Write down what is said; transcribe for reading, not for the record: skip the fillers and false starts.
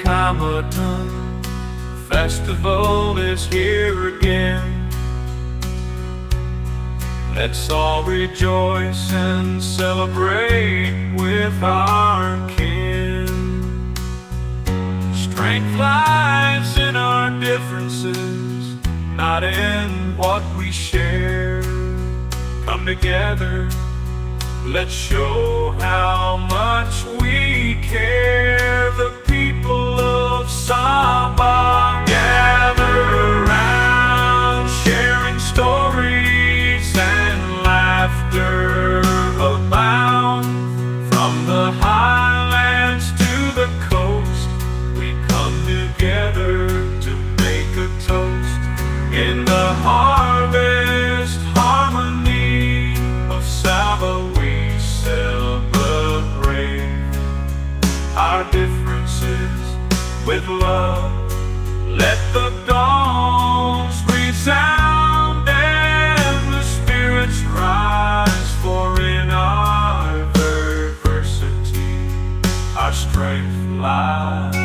Hamilton festival is here again. Let's all rejoice and celebrate with our kin. Strength lies in our differences, not in what we share. Come together, let's show how much we care. The people of Saba gather around, sharing stories and laughter abound. From the highlands to the coast, we come together to make a toast. In the harvest harmony of Saba we celebrate our differences with love. Let the gongs resound and the spirits rise, for in our diversity our strength lies.